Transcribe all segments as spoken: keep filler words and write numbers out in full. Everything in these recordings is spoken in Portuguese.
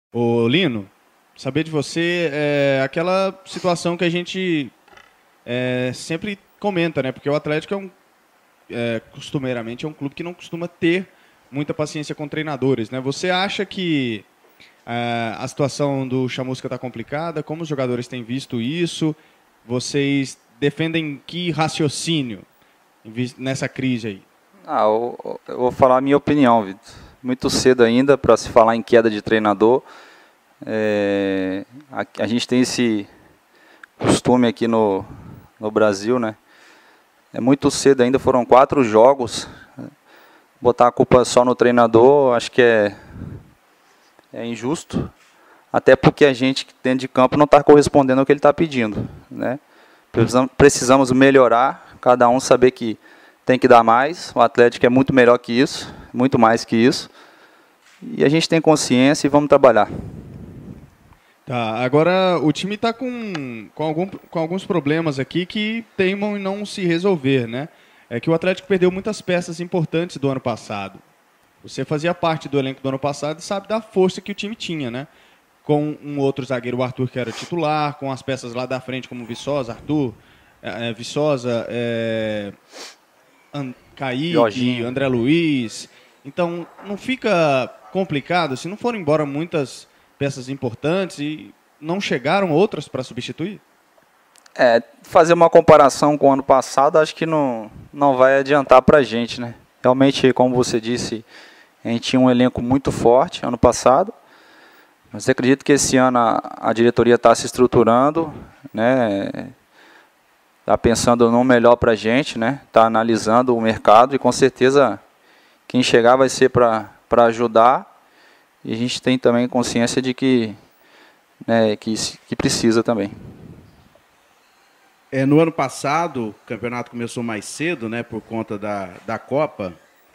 Ô, Lino, saber de você é aquela situação que a gente é, sempre comenta, né? Porque o Atlético é um, é, costumeiramente, é um clube que não costuma ter muita paciência com treinadores, né? Você acha que é, a situação do Chamusca está complicada? Como os jogadores têm visto isso? Vocês defendem que raciocínio em vis- nessa crise aí? Ah, eu, eu vou falar a minha opinião, Vitor. Muito cedo ainda para se falar em queda de treinador. É, a, a gente tem esse costume aqui no, no Brasil, né? É muito cedo ainda, foram quatro jogos. Botar a culpa só no treinador, acho que é, é injusto. Até porque a gente dentro de campo não está correspondendo ao que ele está pedindo, né? Precisamos, precisamos melhorar, cada um saber que tem que dar mais. O Atlético é muito melhor que isso, muito mais que isso. E a gente tem consciência e vamos trabalhar. Tá, agora o time está com, com, algum, com alguns problemas aqui que teimam em não se resolver, né? É que o Atlético perdeu muitas peças importantes do ano passado. Você fazia parte do elenco do ano passado e sabe da força que o time tinha, né? Com um outro zagueiro, o Arthur, que era titular, com as peças lá da frente, como Viçosa, Arthur, é, Viçosa, é, An- Kaique, Jorginho. André Luiz. Então, não fica complicado se não foram embora muitas peças importantes e não chegaram outras para substituir? É, fazer uma comparação com o ano passado, acho que não, não vai adiantar para a gente, né? Realmente, como você disse, a gente tinha um elenco muito forte ano passado, mas eu acredito que esse ano a, a diretoria está se estruturando, né? Está pensando no melhor para a gente, né? Está analisando o mercado e com certeza quem chegar vai ser para para ajudar. E a gente tem também consciência de que, né, que, que precisa também. É, no ano passado, o campeonato começou mais cedo, né, por conta da, da Copa,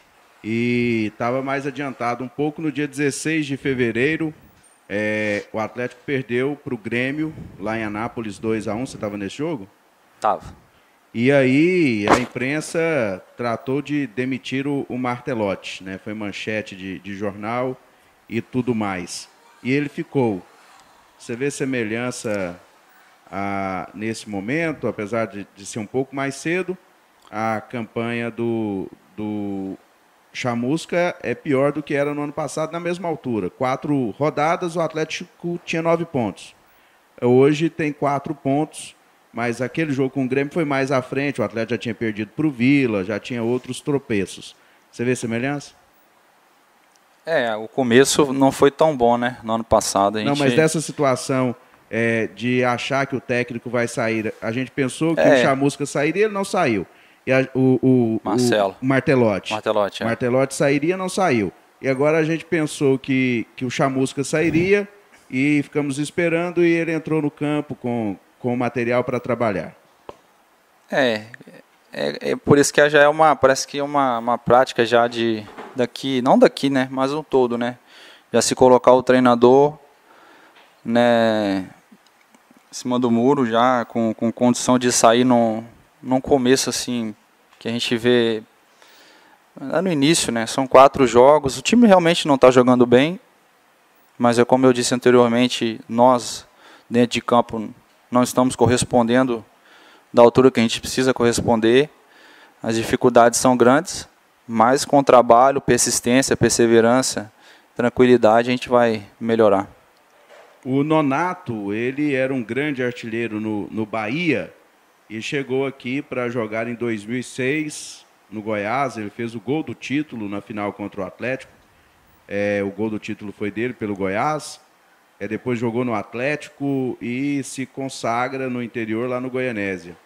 e estava mais adiantado um pouco. No dia dezesseis de fevereiro, é, o Atlético perdeu para o Grêmio, lá em Anápolis, dois a um. Você estava nesse jogo? Tava. E aí a imprensa tratou de demitir o, o Martelotti, né? Foi manchete de, de jornal e tudo mais. E ele ficou. Você vê semelhança a, nesse momento, apesar de, de ser um pouco mais cedo, a campanha do, do Chamusca é pior do que era no ano passado, na mesma altura. Quatro rodadas, o Atlético tinha nove pontos. Hoje tem quatro pontos, mas aquele jogo com o Grêmio foi mais à frente. O Atlético já tinha perdido para o Vila, já tinha outros tropeços. Você vê semelhança? É, o começo não foi tão bom, né? No ano passado a Não, mas gente... dessa situação é, de achar que o técnico vai sair, a gente pensou que o É, Chamusca sairia, ele não saiu. E a- o, o, o Marcelo, Martelotti. Martelotti, é. Martelotti sairia, não saiu. E agora a gente pensou que, que o Chamusca sairia e ficamos esperando e ele entrou no campo com, com material para trabalhar. É, é, é por isso que já é uma, parece que é uma, uma prática já de, daqui, não daqui, né? Mas um todo, né? Já se colocar o treinador, né? Em cima do muro já, com, com condição de sair num, num começo assim, que a gente vê lá no início, né? São quatro jogos, o time realmente não está jogando bem, mas é como eu disse anteriormente, nós, dentro de campo, não estamos correspondendo da altura que a gente precisa corresponder. As dificuldades são grandes, mas com trabalho, persistência, perseverança, tranquilidade, a gente vai melhorar. O Nonato, ele era um grande artilheiro no, no Bahia e chegou aqui para jogar em dois mil e seis no Goiás. Ele fez o gol do título na final contra o Atlético. É, o gol do título foi dele pelo Goiás. É, depois jogou no Atlético e se consagra no interior lá no Goianésia.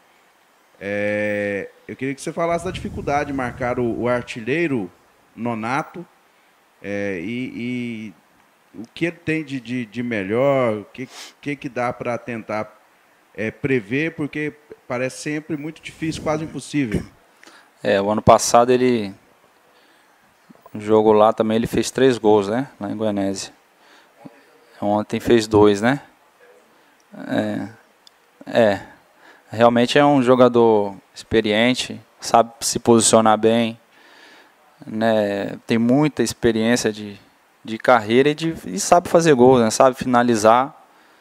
É, eu queria que você falasse da dificuldade de marcar o, o artilheiro Nonato é, e, e o que ele tem de, de, de melhor, o que, que, que dá para tentar é, prever, porque parece sempre muito difícil, quase impossível. É, o ano passado ele, no jogo lá também ele fez três gols, né? Lá em Goianésia. Ontem fez dois, né? É, é, realmente é um jogador experiente, sabe se posicionar bem, né? Tem muita experiência de, de carreira e, de, e sabe fazer gol, né? Sabe finalizar.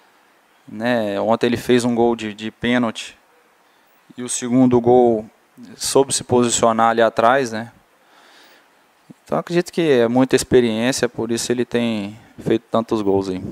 Né? Ontem ele fez um gol de, de pênalti e o segundo gol soube se posicionar ali atrás, né? Então acredito que é muita experiência, por isso ele tem feito tantos gols aí.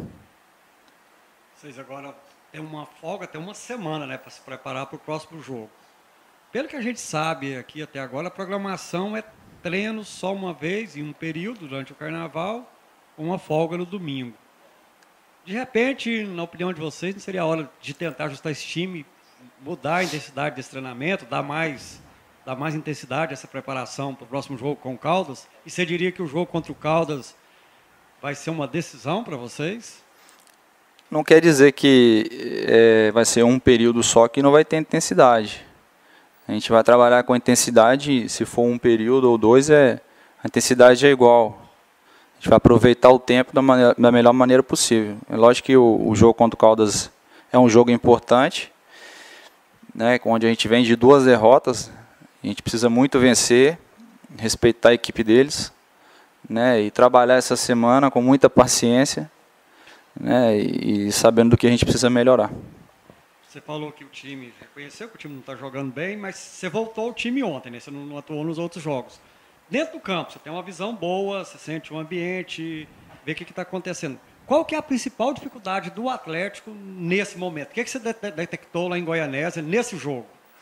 Vocês agora têm uma folga, tem uma semana, né, para se preparar para o próximo jogo. Pelo que a gente sabe aqui até agora, a programação é treino só uma vez em um período durante o carnaval, com uma folga no domingo. De repente, na opinião de vocês, não seria a hora de tentar ajustar esse time, mudar a intensidade desse treinamento, dar mais, dar mais intensidade a essa preparação para o próximo jogo com o Caldas? E você diria que o jogo contra o Caldas vai ser uma decisão para vocês? Não quer dizer que é, vai ser um período só que não vai ter intensidade. A gente vai trabalhar com intensidade, se for um período ou dois, é, a intensidade é igual. A gente vai aproveitar o tempo da, maneira, da melhor maneira possível. É lógico que o, o jogo contra o Caldas é um jogo importante, né, onde a gente vem de duas derrotas, a gente precisa muito vencer, respeitar a equipe deles, né, e trabalhar essa semana com muita paciência, né, e, e sabendo do que a gente precisa melhorar. Você falou que o time reconheceu que o time não está jogando bem, mas você voltou ao time ontem, né? Você não, não atuou nos outros jogos. Dentro do campo, você tem uma visão boa, você sente o ambiente, vê o que está acontecendo. Qual que é a principal dificuldade do Atlético nesse momento? O que, que você detectou lá em Goianésia, nesse jogo?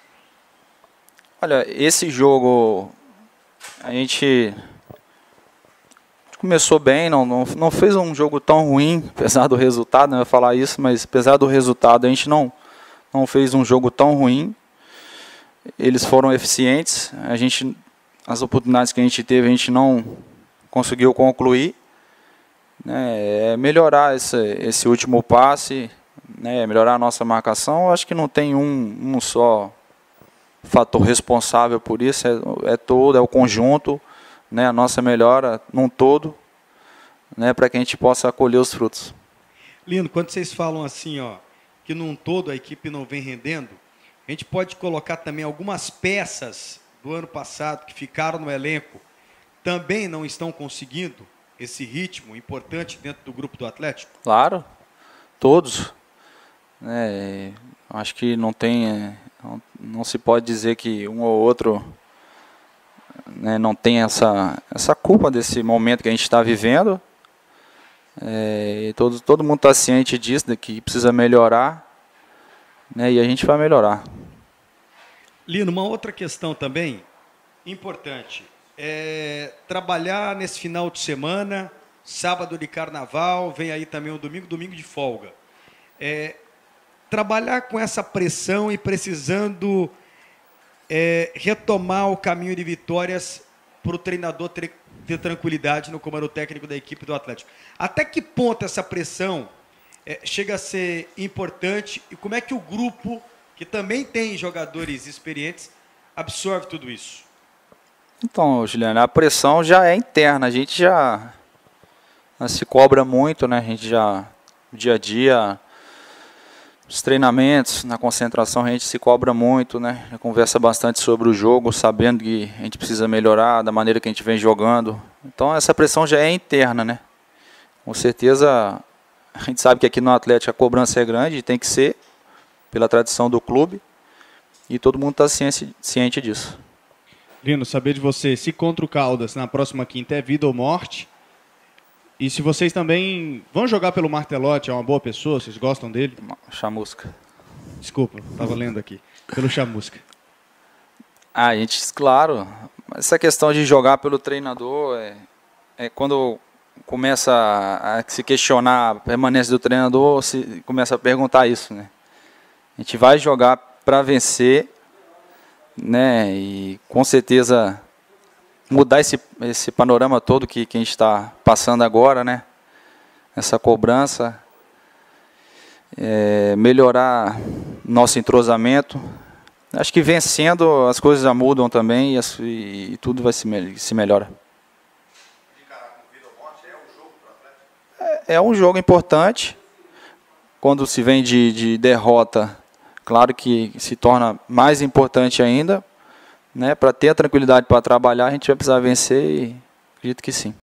Olha, esse jogo, a gente começou bem, não, não, não fez um jogo tão ruim, apesar do resultado, não ia falar isso, mas apesar do resultado, a gente não, não fez um jogo tão ruim. Eles foram eficientes, a gente... As oportunidades que a gente teve, a gente não conseguiu concluir. Né, é melhorar esse, esse último passe, né, melhorar a nossa marcação. Eu acho que não tem um, um só fator responsável por isso, é, é todo, é o conjunto, né, a nossa melhora num todo, né, para que a gente possa colher os frutos. Lino, quando vocês falam assim, ó, que num todo a equipe não vem rendendo, a gente pode colocar também algumas peças do ano passado, que ficaram no elenco, também não estão conseguindo esse ritmo importante dentro do grupo do Atlético? Claro, todos. É, acho que não tem, não, não se pode dizer que um ou outro, né, não tem essa, essa culpa desse momento que a gente está vivendo. É, e todo, todo mundo está ciente disso, de que precisa melhorar, né, e a gente vai melhorar. Lino, uma outra questão também importante é trabalhar nesse final de semana, sábado de carnaval, vem aí também o domingo, domingo de folga. É, trabalhar com essa pressão e precisando é, retomar o caminho de vitórias para o treinador ter, ter tranquilidade no comando técnico da equipe do Atlético. Até que ponto essa pressão é, chega a ser importante e como é que o grupo, que também tem jogadores experientes, absorve tudo isso? Então, Juliano, a pressão já é interna, a gente já, já se cobra muito, né? A gente já, dia a dia, os treinamentos, na concentração, a gente se cobra muito, né? Já conversa bastante sobre o jogo, sabendo que a gente precisa melhorar da maneira que a gente vem jogando. Então, essa pressão já é interna, né? Com certeza, a gente sabe que aqui no Atlético a cobrança é grande, tem que ser, pela tradição do clube, e todo mundo está ciente, ciente disso. Lino, saber de você, se contra o Caldas na próxima quinta é vida ou morte, e se vocês também vão jogar pelo Martelotti, é uma boa pessoa, vocês gostam dele? Chamusca. Desculpa, estava lendo aqui, pelo Chamusca. Ah, a gente, claro, essa questão de jogar pelo treinador, é, é quando começa a, a se questionar a permanência do treinador, se começa a perguntar isso, né? A gente vai jogar para vencer, né? E com certeza mudar esse, esse panorama todo que, que a gente está passando agora, né? Essa cobrança, é, melhorar nosso entrosamento. Acho que vencendo as coisas já mudam também e, as, e, e tudo vai se, se melhora. É, é um jogo importante. Quando se vem de, de derrota, claro que se torna mais importante ainda, né? Para ter a tranquilidade para trabalhar, a gente vai precisar vencer e acredito que sim.